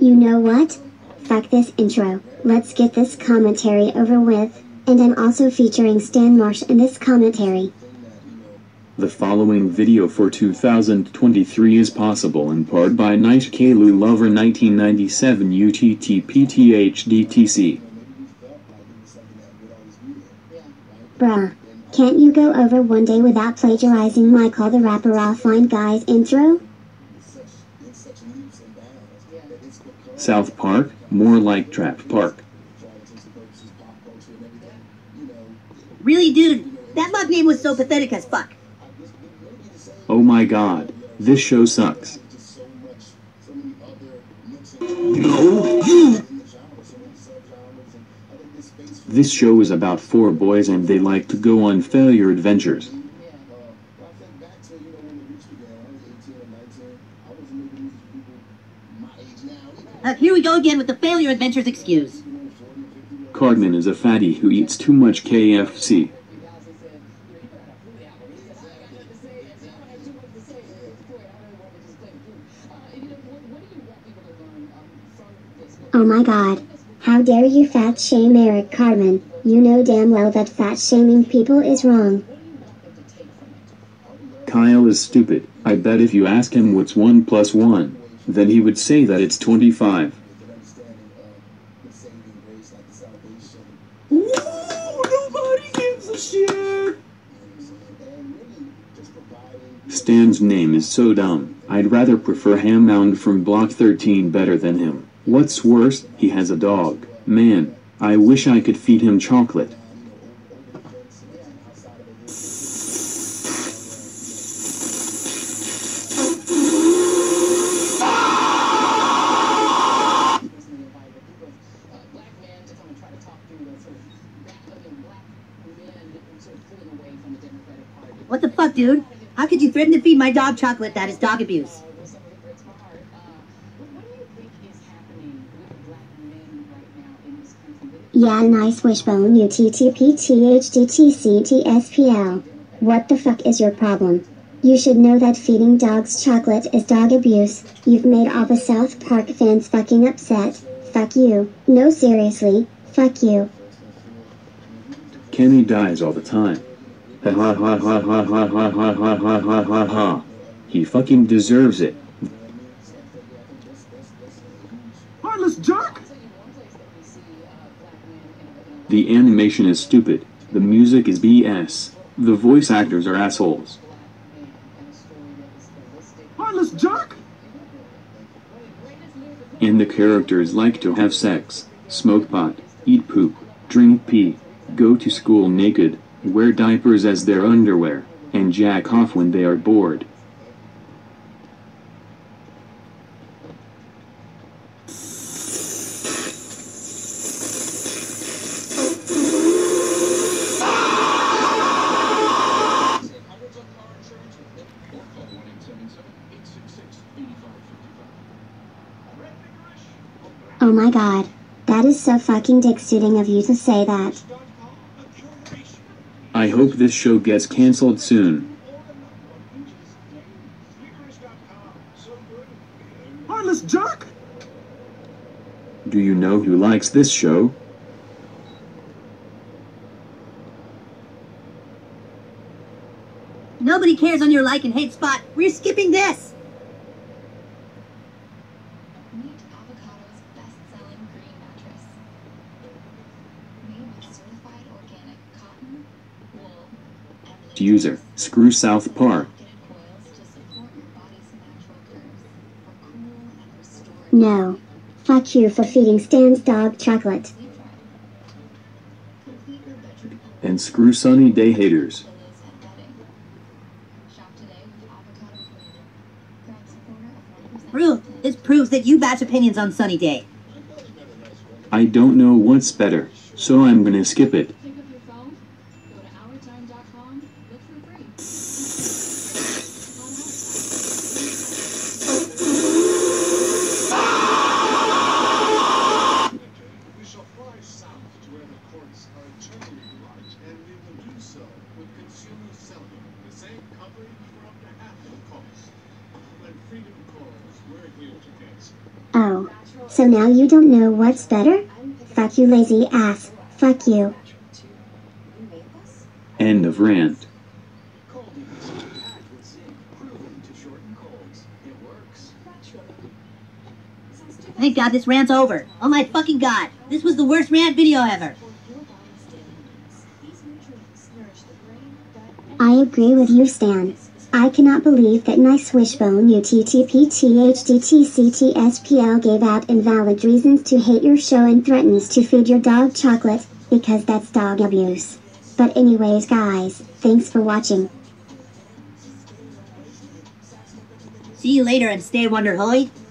You know what? Fuck this intro. Let's get this commentary over with. And I'm also featuring Stan Marsh in this commentary. The following video for 2023 is possible in part by Night Kalu Lover 1997 UTTPTHDTC. Bruh. Can't you go over one day without plagiarizing my Call the Rapper Offline Guys intro? South Park, more like Trap Park. Really, dude? That mug name was so pathetic as fuck. Oh my god, this show sucks. No, you! This show is about 4 boys and they like to go on failure adventures. Here we go again with the failure adventures excuse. Cartman is a fatty who eats too much KFC. Oh my god. How dare you fat shame Eric Cartman? You know damn well that fat shaming people is wrong. Kyle is stupid. I bet if you ask him what's 1 plus 1, then he would say that it's 25. Ooh, nobody gives a shit! Stan's name is so dumb. I'd rather prefer Hammound from Block 13 better than him. What's worse, he has a dog. Man, I wish I could feed him chocolate. What the fuck, dude? How could you threaten to feed my dog chocolate? That is dog abuse. Yeah, nice wishbone UTTPTHDTCTSPL. What the fuck is your problem? You should know that feeding dogs chocolate is dog abuse. You've made all the South Park fans fucking upset. Fuck you. No, seriously. Fuck you. Kenny dies all the time. Ha ha ha ha ha ha ha ha ha ha ha ha ha. He fucking deserves it. Heartless jerk! The animation is stupid. The music is BS. The voice actors are assholes. Heartless jerk! And the characters like to have sex, smoke pot, eat poop, drink pee, go to school naked, wear diapers as their underwear, and jack off when they are bored. Oh my god. That is so fucking dick-suiting of you to say that. I hope this show gets cancelled soon. Heartless jerk! Do you know who likes this show? Nobody cares on your like and hate spot. We're skipping this. Meet Avocado's best-selling green mattress. Made with certified organic cotton, wool, and User, screw South Park. coils to support your body's natural curves for cool and restored No. Fuck you for feeding Stan's dog chocolate. sleep drive. Complete your bedroom And screw Sunny Day haters. pillows and bedding. Shop today with Avocado Cleaning. Proud supporter of 1%. Proof. This proves that you batch opinions on Sunny Day. I don't know what's better, so I'm gonna skip it. Pick up your phone, go to ourtime.com, look for free. We shall fly south to where the courts are eternally right, and we will do so with consumers selling the same company for up to half the cost. When freedom calls, we're here to Oh. So now you don't know what's better? Fuck you, lazy ass. Fuck you. End of rant. Thank God this rant's over. Oh my fucking God. This was the worst rant video ever. I agree with you, Stan. I cannot believe that nice wishbone UTTPTHDTCTSPL gave out invalid reasons to hate your show and threatens to feed your dog chocolate, because that's dog abuse. But anyways guys, thanks for watching. See you later and stay wonderhoy.